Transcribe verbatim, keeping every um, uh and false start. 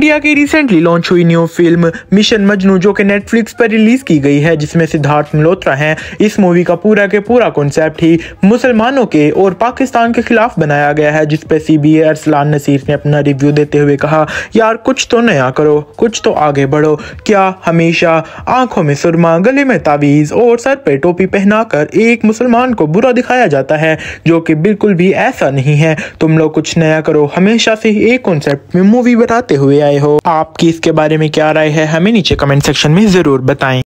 India की recently launch हुई new film Mission Majnu जो कि नेटफ्लिक्स पर रिलीज की गई है, जिसमें सिद्धार्थ मल्होत्रा हैं। इस मूवी का पूरा के पूरा कॉन्सेप्ट ही मुसलमानों के और पाकिस्तान के खिलाफ बनाया गया है, जिस पे C B A Arsalan Naseer ने अपना रिव्यू देते हुए कहा, यार कुछ तो नया करो, कुछ तो आगे बढ़ो। क्या हमेशा आंखों में सुरमा, गले में तावीज और सर पे टोपी पहनाकर एक मुसलमान को बुरा दिखाया जाता है, जो कि बिल्कुल भी ऐसा नहीं है। तुम लोग कुछ नया करो, हमेशा से ही एक कॉन्सेप्ट में मूवी बनाते हुए आए हो। आपकी इसके बारे में क्या राय है, हमें नीचे कमेंट सेक्शन में जरूर बताएं।